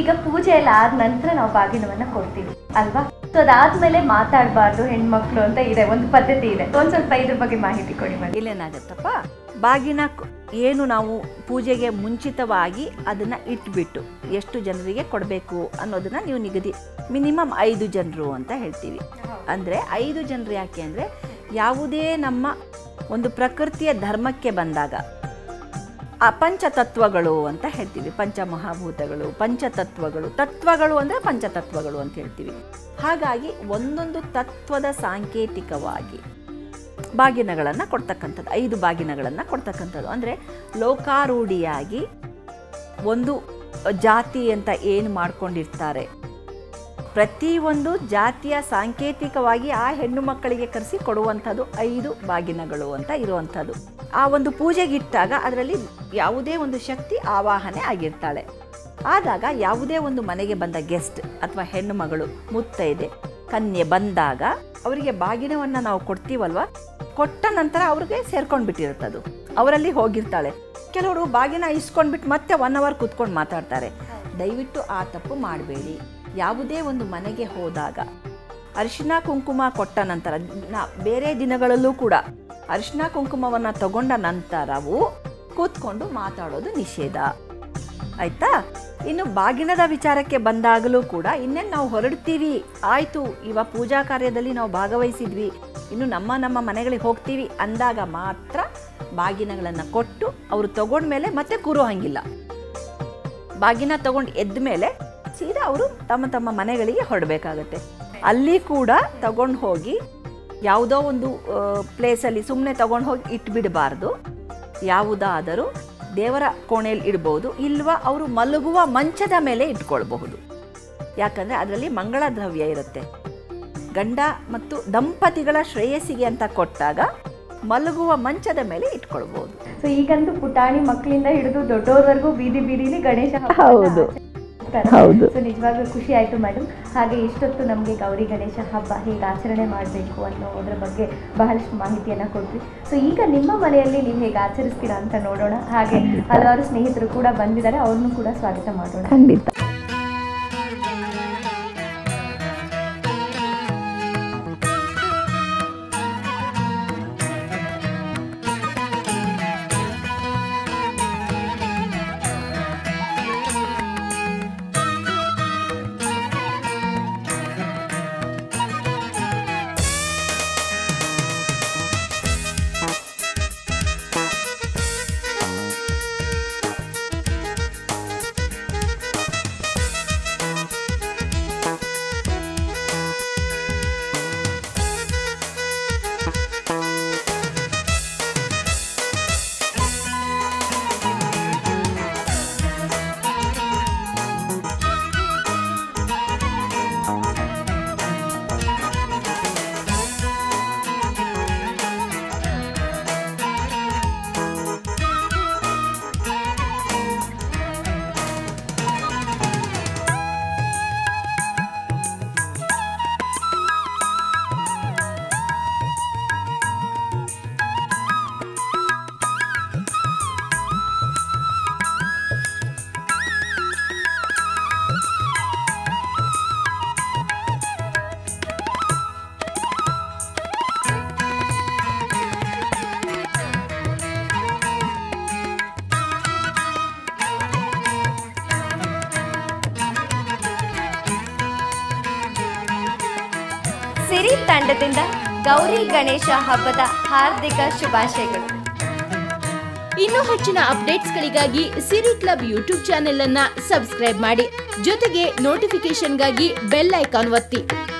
ಈಗ ಪೂಜೆ ಎಲ್ಲ ಆದ ನಂತರ ನಾವು ಬಾಗಿನವನ್ನ ಕೊಡ್ತೀವಿ ಅಲ್ವಾ? ಸೊ ಅದಾದ್ಮೇಲೆ ಮಾತಾಡಬಾರ್ದು ಹೆಣ್ಮಕ್ಳು ಅಂತ ಇದೆ, ಒಂದು ಪದ್ಧತಿ ಇದೆ. ಒಂದ್ ಸ್ವಲ್ಪ ಇದ್ರ ಬಗ್ಗೆ ಮಾಹಿತಿ ಕೊಡಿ ಮೇಡಮ್. ಇಲ್ಲೇನಾಗತ್ತಪ್ಪ, ಬಾಗಿನ ಏನು ನಾವು ಪೂಜೆಗೆ ಮುಂಚಿತವಾಗಿ ಅದನ್ನ ಇಟ್ಬಿಟ್ಟು ಎಷ್ಟು ಜನರಿಗೆ ಕೊಡಬೇಕು ಅನ್ನೋದನ್ನ ನೀವು ನಿಗದಿ ಮಿನಿಮಮ್ 5 ಜನರು ಅಂತ ಹೇಳ್ತೀವಿ. ಅಂದರೆ 5 ಜನರು ಯಾಕೆ ಅಂದರೆ, ಯಾವುದೇ ನಮ್ಮ ಒಂದು ಪ್ರಕೃತಿಯ ಧರ್ಮಕ್ಕೆ ಬಂದಾಗ ಪಂಚತತ್ವಗಳು ಅಂತ ಹೇಳ್ತೀವಿ. ಪಂಚಮಹಾಭೂತಗಳು, ಪಂಚತತ್ವಗಳು, ತತ್ವಗಳು ಅಂದರೆ ಪಂಚತತ್ವಗಳು ಅಂತ ಹೇಳ್ತೀವಿ. ಹಾಗಾಗಿ ಒಂದೊಂದು ತತ್ವದ ಸಾಂಕೇತಿಕವಾಗಿ ಬಾಗಿನಗಳನ್ನು ಕೊಡ್ತಕ್ಕಂಥದ್ದು, 5 ಬಾಗಿನಗಳನ್ನು ಕೊಡ್ತಕ್ಕಂಥದ್ದು. ಅಂದರೆ ಲೋಕಾರೂಢಿಯಾಗಿ ಒಂದು ಜಾತಿ ಅಂತ ಏನು ಮಾಡ್ಕೊಂಡಿರ್ತಾರೆ, ಪ್ರತಿಯೊಂದು ಜಾತಿಯ ಸಾಂಕೇತಿಕವಾಗಿ ಆ ಹೆಣ್ಣು ಮಕ್ಕಳಿಗೆ ಕರೆಸಿ ಕೊಡುವಂಥದ್ದು 5 ಬಾಗಿನಗಳು ಅಂತ ಇರುವಂಥದ್ದು. ಆ ಒಂದು ಪೂಜೆಗಿಟ್ಟಾಗ ಅದರಲ್ಲಿ ಯಾವುದೇ ಒಂದು ಶಕ್ತಿ ಆವಾಹನೆ ಆಗಿರ್ತಾಳೆ. ಆದಾಗ ಯಾವುದೇ ಒಂದು ಮನೆಗೆ ಬಂದ ಗೆಸ್ಟ್ ಅಥವಾ ಹೆಣ್ಣು ಮಗಳು, ಮುತ್ತೈದೆ, ಕನ್ಯೆ ಬಂದಾಗ ಅವರಿಗೆ ಬಾಗಿನವನ್ನು ನಾವು ಕೊಡ್ತೀವಲ್ವ, ಕೊಟ್ಟ ನಂತರ ಅವ್ರಿಗೆ ಸೇರ್ಕೊಂಡು ಬಿಟ್ಟಿರುತ್ತದು, ಅವರಲ್ಲಿ ಹೋಗಿರ್ತಾಳೆ. ಕೆಲವರು ಬಾಗಿನ ಇಸ್ಕೊಂಡ್ಬಿಟ್ಟು ಮತ್ತೆ 1 ಅವರ್ ಕೂತ್ಕೊಂಡು ಮಾತಾಡ್ತಾರೆ. ದಯವಿಟ್ಟು ಆ ತಪ್ಪು ಮಾಡಬೇಡಿ. ಯಾವುದೇ ಒಂದು ಮನೆಗೆ ಹೋದಾಗ ಅರಿಶಿನ ಕುಂಕುಮ ಕೊಟ್ಟ ನಂತರ ಬೇರೆ ದಿನಗಳಲ್ಲೂ ಕೂಡ ಅರಿಶಿನ ಕುಂಕುಮವನ್ನು ತಗೊಂಡ ನಂತರವೂ ಕೂತ್ಕೊಂಡು ಮಾತಾಡೋದು ನಿಷೇಧ, ಆಯಿತಾ? ಇನ್ನು ಬಾಗಿನದ ವಿಚಾರಕ್ಕೆ ಬಂದಾಗಲೂ ಕೂಡ ಇನ್ನೇನು ನಾವು ಹೊರಡ್ತೀವಿ, ಆಯಿತು ಇವಾಗ ಪೂಜಾ ಕಾರ್ಯದಲ್ಲಿ ನಾವು ಭಾಗವಹಿಸಿದ್ವಿ, ಇನ್ನು ನಮ್ಮ ಮನೆಗಳಿಗೆ ಹೋಗ್ತೀವಿ ಅಂದಾಗ ಮಾತ್ರ ಬಾಗಿನಗಳನ್ನು ಕೊಟ್ಟು ಅವರು ತಗೊಂಡ್ಮೇಲೆ ಮತ್ತೆ ಕೂರೋ ಹಂಗಿಲ್ಲ. ಬಾಗಿನ ತಗೊಂಡು ಎದ್ದ ಮೇಲೆ ಸೀದಾ ಅವರು ತಮ್ಮ ಮನೆಗಳಿಗೆ ಹೊರಡಬೇಕಾಗತ್ತೆ. ಅಲ್ಲಿ ಕೂಡ ತಗೊಂಡು ಹೋಗಿ ಯಾವುದೋ ಒಂದು ಪ್ಲೇಸಲ್ಲಿ ಸುಮ್ಮನೆ ತಗೊಂಡು ಹೋಗಿ ಇಟ್ಬಿಡಬಾರ್ದು. ಯಾವುದಾದರೂ ದೇವರ ಕೋಣೆಯಲ್ಲಿ ಇಡ್ಬೋದು, ಇಲ್ವಾ ಅವರು ಮಲಗುವ ಮಂಚದ ಮೇಲೆ ಇಟ್ಕೊಳ್ಬಹುದು. ಯಾಕಂದರೆ ಅದರಲ್ಲಿ ಮಂಗಳ ದ್ರವ್ಯ ಇರುತ್ತೆ. ಗಂಡ ಮತ್ತು ದಂಪತಿಗಳ ಶ್ರೇಯಸ್ಸಿಗೆ ಅಂತ ಕೊಟ್ಟಾಗ ಮಲಗುವ ಮಂಚದ ಮೇಲೆ ಇಟ್ಕೊಳ್ಬಹುದು. ಸೊ ಈಗಂತೂ ಪುಟಾಣಿ ಮಕ್ಕಳಿಂದ ಹಿಡಿದು ದೊಡ್ಡೋರ್ವರೆಗೂ ಬೀದಿಲಿ ಗಣೇಶ ಹೌದು. ಸೊ ನಿಜವಾಗ್ಲೂ ಖುಷಿ ಆಯಿತು ಮೇಡಮ್. ಹಾಗೆ ಇಷ್ಟೊತ್ತು ನಮಗೆ ಗೌರಿ ಗಣೇಶ ಹಬ್ಬ ಹೇಗೆ ಆಚರಣೆ ಮಾಡಬೇಕು ಅನ್ನೋದ್ರ ಬಗ್ಗೆ ಬಹಳಷ್ಟು ಮಾಹಿತಿಯನ್ನು ಕೊಟ್ವಿ. ಸೊ ಈಗ ನಿಮ್ಮ ಮನೆಯಲ್ಲಿ ನೀವು ಹೇಗೆ ಆಚರಿಸ್ತೀರಾ ಅಂತ ನೋಡೋಣ. ಹಾಗೆ ಹಲವಾರು ಸ್ನೇಹಿತರು ಕೂಡ ಬಂದಿದ್ದಾರೆ, ಅವ್ರನ್ನೂ ಕೂಡ ಸ್ವಾಗತ ಮಾಡೋಣ. ಖಂಡಿತ. ಸಿರಿ ತಂಡದಿಂದ ಗೌರಿ ಗಣೇಶ ಹಬ್ಬದ ಹಾರ್ದಿಕ ಶುಭಾಶಯಗಳು. ಇನ್ನೂ ಹೆಚ್ಚಿನ ಅಪ್ಡೇಟ್ಸ್ಗಳಿಗಾಗಿ ಸಿರಿ ಕ್ಲಬ್ ಯೂಟ್ಯೂಬ್ ಚಾನೆಲ್ ಅನ್ನ ಸಬ್ಸ್ಕ್ರೈಬ್ ಮಾಡಿ, ಜೊತೆಗೆ ನೋಟಿಫಿಕೇಶನ್ಗಾಗಿ ಬೆಲ್ ಐಕಾನ್ ಒತ್ತಿ.